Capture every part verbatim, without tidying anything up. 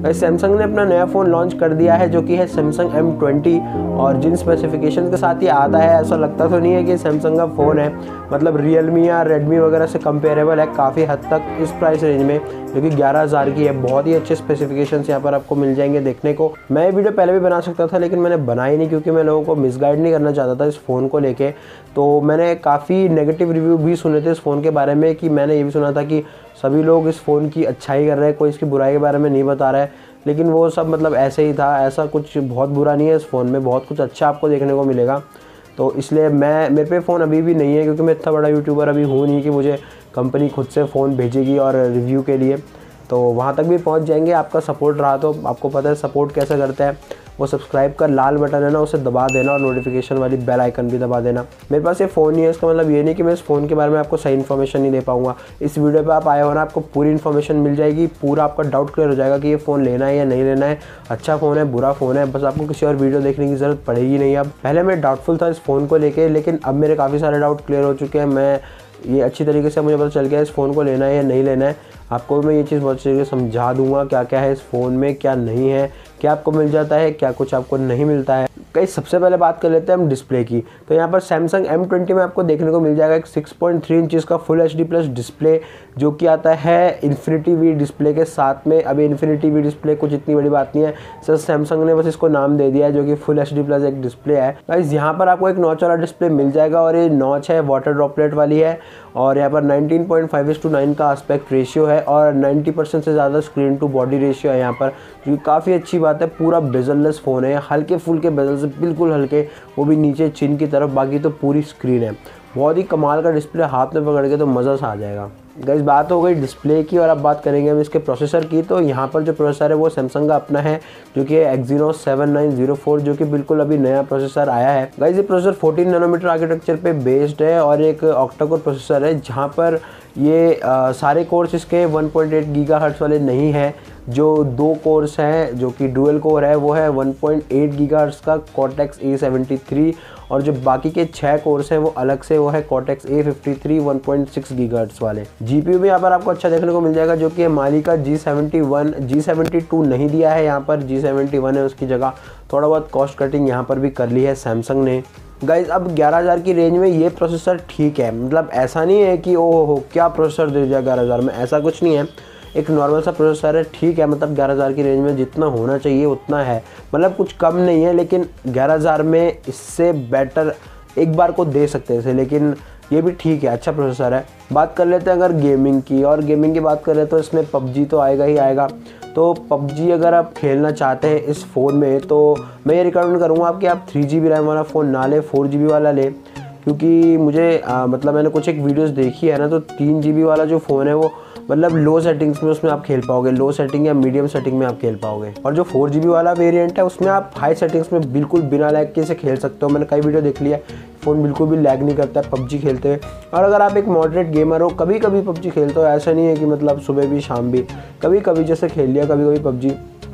Samsung ने अपना नया फ़ोन लॉन्च कर दिया है जो कि है सैमसंग एम ट्वेंटी, और जिन स्पेसिफिकेशन के साथ ये आता है ऐसा लगता तो नहीं है कि सैमसंग का फ़ोन है, मतलब रियलमी या रेडमी वगैरह से कंपेरेबल है काफ़ी हद तक इस प्राइस रेंज में, जो कि ग्यारह हज़ार की है। बहुत ही अच्छे स्पेसिफिकेशंस यहाँ पर आपको मिल जाएंगे देखने को। मैं ये वीडियो पहले भी बना सकता था लेकिन मैंने बनाई नहीं, क्योंकि मैं लोगों को मिसगाइड नहीं करना चाहता था इस फ़ोन को लेके। तो मैंने काफ़ी नेगेटिव रिव्यू भी सुने थे इस फ़ोन के बारे में, कि मैंने ये भी सुना था कि सभी लोग इस फ़ोन की अच्छाई कर रहे हैं, कोई इसकी बुराई के बारे में नहीं बता रहा है, लेकिन वो सब मतलब ऐसे ही था। ऐसा कुछ बहुत बुरा नहीं है इस फ़ोन में, बहुत कुछ अच्छा आपको देखने को मिलेगा। तो इसलिए मैं मेरे पे फ़ोन अभी भी नहीं है, क्योंकि मैं इतना बड़ा यूट्यूबर अभी हूँ नहीं कि मुझे कंपनी खुद से फ़ोन भेजेगी और रिव्यू के लिए। तो वहाँ तक भी पहुँच जाएंगे, आपका सपोर्ट रहा तो। आपको पता है सपोर्ट कैसे करते हैं, वो सब्सक्राइब का लाल बटन है ना, उसे दबा देना और नोटिफिकेशन वाली बेल आइकन भी दबा देना। मेरे पास ये फ़ोन नहीं है, इसका मतलब ये नहीं कि मैं इस फ़ोन के बारे में आपको सही इन्फॉर्मेशन नहीं दे पाऊँगा। इस वीडियो पे आप आए हो ना, आपको पूरी इन्फॉर्मेशन मिल जाएगी, पूरा आपका डाउट क्लियर हो जाएगा कि ये फ़ोन लेना है या नहीं लेना है, अच्छा फ़ोन है बुरा फ़ोन है। बस आपको किसी और वीडियो देखने की ज़रूरत पड़ेगी नहीं। अब पहले मैं डाउटफुल था इस फ़ोन को लेके, लेकिन अब मेरे काफ़ी सारे डाउट क्लियर हो चुके हैं। मैं ये अच्छी तरीके से मुझे पता चल गया इस फ़ोन को लेना है या नहीं लेना है। आपको मैं ये चीज़ बहुत अच्छी तरीके से समझा दूंगा क्या क्या है इस फ़ोन में, क्या नहीं है, क्या आपको मिल जाता है, क्या कुछ आपको नहीं मिलता है। कई सबसे पहले बात कर लेते हैं हम डिस्प्ले की। तो यहाँ पर सैमसंग एम ट्वेंटी में आपको देखने को मिल जाएगा एक सिक्स पॉइंट थ्री इंचज़ का full H D plus display, जो कि आता है इन्फिनिटी वी डिस्प्ले के साथ में। अभी इन्फिनिटी वी डिस्प्ले कुछ इतनी बड़ी बात नहीं है, सर सैमसंग ने बस इसको नाम दे दिया है, जो कि फुल एच डी प्लस एक डिस्प्ले है। गाइस यहाँ पर आपको एक नॉच वाला डिस्प्ले मिल जाएगा, और ये नॉच है वाटर ड्रॉपलेट वाली है, और यहाँ पर nineteen point five is to nine का आस्पेक्ट रेशियो है, और नाइन्टी परसेंट से ज़्यादा स्क्रीन टू बॉडी रेशियो है यहाँ पर, जो काफ़ी अच्छी बात है। पूरा बेजललेस फ़ोन है, हल्के फुल्के बेजल से बिल्कुल हल्के, वो भी नीचे चिन की तरफ, बाकी तो पूरी स्क्रीन है। बहुत ही कमाल का डिस्प्ले, हाथ में पकड़ के तो मज़ा सा आ जाएगा। गाइस बात हो गई डिस्प्ले की, और अब बात करेंगे हम इसके प्रोसेसर की। तो यहाँ पर जो प्रोसेसर है वो सैमसंग का अपना है, जो कि Exynos seven nine zero four, जो कि बिल्कुल अभी नया प्रोसेसर आया है। गाइस ये प्रोसेसर फोर्टीन नैनोमीटर आर्किटेक्चर पे बेस्ड है, और एक ऑक्टा कोर प्रोसेसर है, जहाँ पर ये आ, सारे कोर्स इसके वन पॉइंट एट गीगाहर्ट्ज़ वाले नहीं है। जो दो कोर्स हैं जो कि डुअल कोर है वो है वन पॉइंट एट गीगाहर्ट्ज़ का कॉर्टेक्स ए सेवेंटी थ्री, और जो बाकी के छः कोर्स हैं वो अलग से, वो है Cortex A fifty three one point six gigahertz वाले। जीपीयू भी यहाँ पर आपको अच्छा देखने को मिल जाएगा, जो कि है माली का G seventy one, G seventy two नहीं दिया है यहाँ पर, जी सेवेंटी वन है उसकी जगह। थोड़ा बहुत कॉस्ट कटिंग यहाँ पर भी कर ली है सैमसंग ने। गाइज अब ग्यारह हज़ार की रेंज में ये प्रोसेसर ठीक है, मतलब ऐसा नहीं है कि ओ हो क्या प्रोसेसर दे दिया ग्यारह हज़ार में, ऐसा कुछ नहीं है। एक नॉर्मल सा प्रोसेसर है, ठीक है, मतलब ग्यारह हज़ार की रेंज में जितना होना चाहिए उतना है, मतलब कुछ कम नहीं है, लेकिन ग्यारह हज़ार में इससे बेटर एक बार को दे सकते हैं इसे, लेकिन ये भी ठीक है, अच्छा प्रोसेसर है। बात कर लेते हैं अगर गेमिंग की, और गेमिंग की बात करें तो इसमें पबजी तो आएगा ही आएगा। तो पबजी अगर आप खेलना चाहते हैं इस फ़ोन में, तो मैं ये रिकमेंड करूँगा आप कि आप थ्री जी बी रैम वाला फ़ोन ना लें, फोर जी बी वाला लें, क्योंकि मुझे आ, मतलब मैंने कुछ एक वीडियोस देखी है ना, तो तीन जी बी वाला जो फ़ोन है वो मतलब लो सेटिंग्स में उसमें आप खेल पाओगे, लो सेटिंग या मीडियम सेटिंग में आप खेल पाओगे। और जो फोर जी बी वाला वेरिएंट है उसमें आप हाई सेटिंग्स में बिल्कुल बिना लैग के से खेल सकते हो। मैंने कई वीडियो देख लिया, फ़ोन बिल्कुल भी लैग नहीं करता है पबजी खेलते हुए। और अगर आप एक मॉडरेट गेमर हो, कभी कभी पबजी खेलते हो, ऐसा नहीं है कि मतलब सुबह भी शाम भी, कभी कभी जैसे खेल लिया कभी कभी पबजी,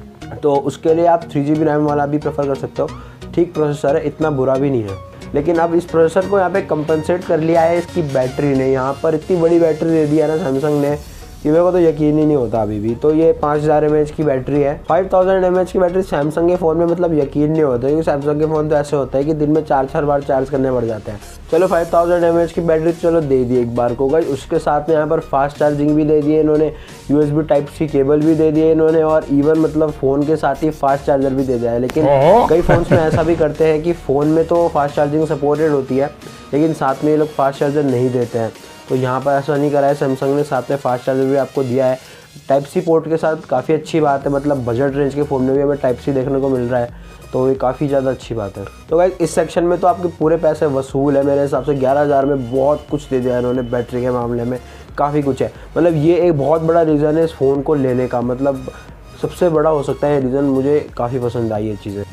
तो उसके लिए आप थ्री जी बी रैम वाला भी प्रेफर कर सकते हो। ठीक प्रोसेसर है, इतना बुरा भी नहीं है। लेकिन अब इस प्रोसेसर को यहाँ पे कंपनसेट कर लिया है इसकी बैटरी ने। यहाँ पर इतनी बड़ी बैटरी दे दी है ना सैमसंग ने कि मेरे को तो यकीन ही नहीं होता अभी भी। तो ये पाँच हज़ार एम एच की बैटरी है, फाइव थाउजेंड एम एच की बैटरी सैमसंग के फ़ोन में मतलब यकीन नहीं होता, क्योंकि सैमसंग के फ़ोन तो ऐसे होता है कि दिन में चार चार बार चार्ज करने पड़ जाते हैं। चलो फाइव थाउजेंड एम एच की बैटरी चलो दे दी एक बार को गई, उसके साथ में यहाँ पर फास्ट चार्जिंग भी दे दी है इन्होंने, यूएसबी टाइप सी केबल भी दे दी है इन्होंने, और इवन मतलब फ़ोन के साथ ही फास्ट चार्जर भी दे दिया है। लेकिन कई फ़ोन्स में ऐसा भी करते हैं कि फ़ोन में तो फास्ट चार्जिंग सपोर्टेड होती है, लेकिन साथ में ये लोग फास्ट चार्जर नहीं देते हैं। तो यहाँ पर ऐसा नहीं करा है सैमसंग ने, साथ में फास्ट चार्जर भी आपको दिया है टाइप सी पोर्ट के साथ। काफ़ी अच्छी बात है, मतलब बजट रेंज के फ़ोन में भी हमें टाइप सी देखने को मिल रहा है, तो ये काफ़ी ज़्यादा अच्छी बात है। तो गाइस इस सेक्शन में तो आपके पूरे पैसे वसूल है मेरे हिसाब से। ग्यारह हज़ार में बहुत कुछ दे दिया इन्होंने, बैटरी के मामले में काफ़ी कुछ है। मतलब ये एक बहुत बड़ा रीज़न है इस फ़ोन को लेने का, मतलब सबसे बड़ा हो सकता है रीज़न। मुझे काफ़ी पसंद आई ये चीज़ें।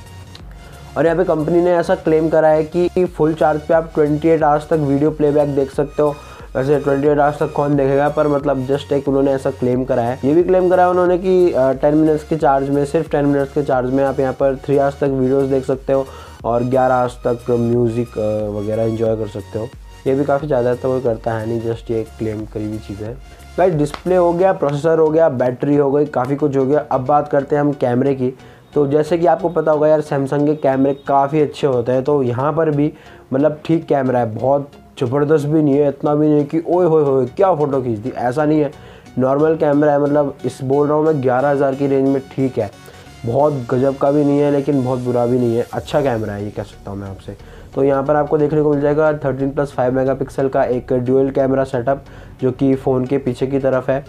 और यहाँ पे कंपनी ने ऐसा क्लेम करा है कि फुल चार्ज पे आप अट्ठाईस आवर्स तक वीडियो प्लेबैक देख सकते हो। वैसे अट्ठाईस आवर्स तक कौन देखेगा, पर मतलब जस्ट एक उन्होंने ऐसा क्लेम करा है। ये भी क्लेम करा है उन्होंने कि टेन मिनट्स के चार्ज में, सिर्फ टेन मिनट्स के चार्ज में आप यहाँ पर थ्री आवर्स तक वीडियोस देख सकते हो और ग्यारह आवर्स तक म्यूज़िक वगैरह एंजॉय कर सकते हो। ये भी काफ़ी ज़्यादा तो कोई करता है नहीं, जस्ट ये क्लेम करी हुई चीज़ है। गाइस डिस्प्ले हो गया, प्रोसेसर हो गया, बैटरी हो गई, काफ़ी कुछ हो गया। अब बात करते हैं हम कैमरे की। तो जैसे कि आपको पता होगा यार, सैमसंग के कैमरे काफ़ी अच्छे होते हैं। तो यहाँ पर भी मतलब ठीक कैमरा है, बहुत ज़बरदस्त भी नहीं है, इतना भी नहीं कि ओए होए होए क्या फ़ोटो खींच दी, ऐसा नहीं है। नॉर्मल कैमरा है, मतलब इस बोल रहा हूँ मैं ग्यारह हज़ार की रेंज में ठीक है, बहुत गजब का भी नहीं है लेकिन बहुत बुरा भी नहीं है, अच्छा कैमरा है ये कह सकता हूँ मैं आपसे। तो यहाँ पर आपको देखने को मिल जाएगा थर्टीन प्लस फाइव मेगापिक्सल का एक ड्यूअल कैमरा सेटअप, जो कि फ़ोन के पीछे की तरफ है।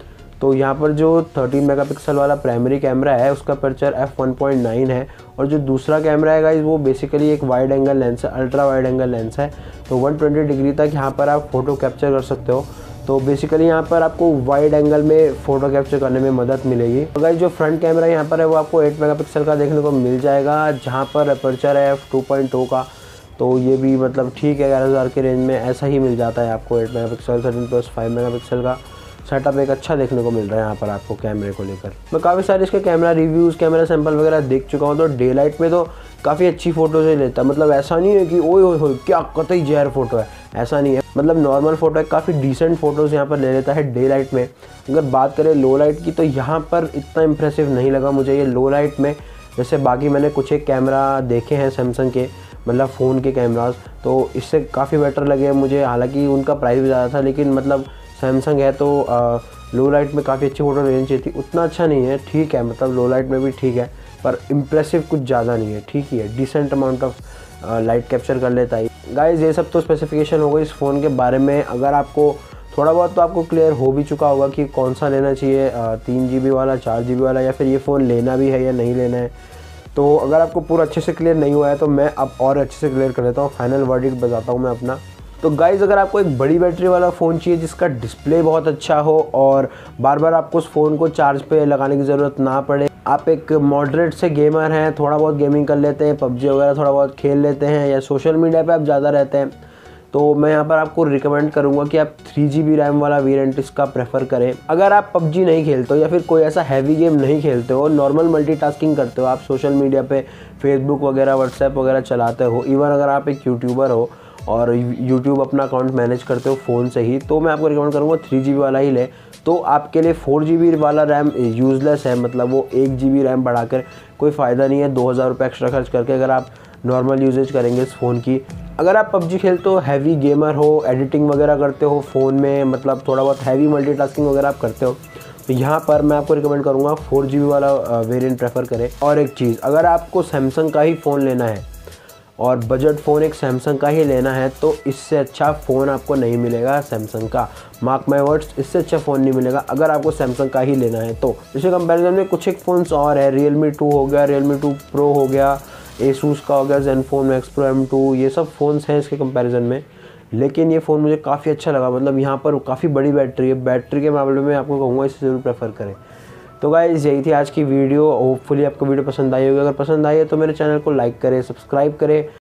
तो यहाँ पर जो थर्टीन मेगापिक्सल वाला प्राइमरी कैमरा है उसका aperture F one point nine है, और जो दूसरा कैमरा है गाइस वो बेसिकली एक वाइड एंगल लेंस है, अल्ट्रा वाइड एंगल लेंस है। तो वन ट्वेंटी डिग्री तक यहाँ पर आप फ़ोटो कैप्चर कर सकते हो। तो बेसिकली यहाँ पर आपको वाइड एंगल में फ़ोटो कैप्चर करने में मदद मिलेगी। तो गाइस जो फ्रंट कैमरा यहाँ पर है वो आपको एट मेगापिक्सल का देखने को मिल जाएगा, जहाँ पर अपर्चर है एफ टू पॉइंट टू का। तो ये भी मतलब ठीक है, ग्यारह हज़ार के रेंज में ऐसा ही मिल जाता है आपको eight megapixel thirteen plus five megapixel का सेटअप एक अच्छा देखने को मिल रहा है यहाँ पर आपको कैमरे को लेकर। मैं काफ़ी सारे इसके कैमरा रिव्यूज़, कैमरा सैंपल वगैरह देख चुका हूँ। तो डे लाइट में तो काफ़ी अच्छी फ़ोटोज़ लेता है, मतलब ऐसा नहीं है कि ओए ओए होए क्या कतई जहर फोटो है, ऐसा नहीं है। मतलब नॉर्मल फ़ोटो है, काफ़ी डिसेंट फ़ोटोज़ यहाँ पर ले लेता है डे लाइट में। अगर बात करें लो लाइट की तो यहाँ पर इतना इंप्रेसिव नहीं लगा मुझे ये लो लाइट में। जैसे बाकी मैंने कुछ एक कैमरा देखे हैं सैमसंग के, मतलब फ़ोन के कैमराज, तो इससे काफ़ी बेटर लगे मुझे। हालांकि उनका प्राइस भी ज़्यादा था, लेकिन मतलब सैमसंग है तो आ, लो लाइट में काफ़ी अच्छी फ़ोटो लेनी चाहिए थी। उतना अच्छा नहीं है, ठीक है, मतलब लो लाइट में भी ठीक है, पर इम्प्रेसिव कुछ ज़्यादा नहीं है, ठीक ही है, decent amount of light capture कर लेता है। गाइस ये सब तो स्पेसिफिकेशन हो गई इस फ़ोन के बारे में। अगर आपको थोड़ा बहुत तो आपको क्लियर हो भी चुका होगा कि कौन सा लेना चाहिए, तीन जी बी वाला, चार जी बी वाला, या फिर ये फ़ोन लेना भी है या नहीं लेना है। तो अगर आपको पूरा अच्छे से क्लियर नहीं हुआ है तो मैं अब और अच्छे से क्लियर कर देता हूँ, फाइनल वर्डिक्ट बताता हूँ मैं अपना। तो गाइज़ अगर आपको एक बड़ी बैटरी वाला फ़ोन चाहिए जिसका डिस्प्ले बहुत अच्छा हो और बार बार आपको उस फ़ोन को चार्ज पे लगाने की ज़रूरत ना पड़े, आप एक मॉडरेट से गेमर हैं, थोड़ा बहुत गेमिंग कर लेते हैं, पबजी वगैरह थोड़ा बहुत खेल लेते हैं, या सोशल मीडिया पे आप ज़्यादा रहते हैं, तो मैं यहाँ पर आपको रिकमेंड करूँगा कि आप थ्री जी बी रैम वाला वेरिएंट इसका प्रेफर करें। अगर आप पबजी नहीं खेलते हो या फिर कोई ऐसा हैवी गेम नहीं खेलते हो, नॉर्मल मल्टीटास्किंग करते हो, आप सोशल मीडिया पे फेसबुक वगैरह, व्हाट्सएप वगैरह चलाते हो, इवन अगर आप एक यूट्यूबर हो और यूट्यूब अपना अकाउंट मैनेज करते हो फ़ोन से ही, तो मैं आपको रिकमेंड करूँगा थ्री जी बी वाला ही ले। तो आपके लिए फोर जी बी वाला रैम यूज़लेस है, मतलब वो एक जी बी रैम बढ़ाकर कोई फ़ायदा नहीं है दो हज़ार रुपये एक्स्ट्रा खर्च करके, अगर आप नॉर्मल यूजेज करेंगे इस फ़ोन की। अगर आप पबजी खेलते हो, हैवी गेमर हो, एडिटिंग वगैरह करते हो फ़ोन में, मतलब थोड़ा बहुत हैवी मल्टीटास्किंग वगैरह आप करते हो, तो यहाँ पर मैं आपको रिकमेंड करूँगा फोर जी बी वाला वेरिएंट प्रेफर करें। और एक चीज़, अगर आपको सैमसंग का ही फ़ोन लेना है और बजट फ़ोन एक सैमसंग का ही लेना है, तो इससे अच्छा फ़ोन आपको नहीं मिलेगा सैमसंग का, मार्क माय वर्ड्स, इससे अच्छा फ़ोन नहीं मिलेगा अगर आपको सैमसंग का ही लेना है। तो इसके कंपैरिजन में कुछ एक फ़ोन्स और है, रियलमी टू हो गया, रियलमी टू प्रो हो गया, एसूस का हो गया, Zenfone Max Pro M two, ये सब फ़ोन्स हैं इसके कंपैरिजन में। लेकिन ये फ़ोन मुझे काफ़ी अच्छा लगा, मतलब यहाँ पर काफ़ी बड़ी बैटरी है, बैटरी के मामले में आपको कहूँगा इसे ज़रूर प्रेफर करें। तो गाइस यही थी आज की वीडियो, होपफुली आपको वीडियो पसंद आई होगी। अगर पसंद आई है तो मेरे चैनल को लाइक करें, सब्सक्राइब करें।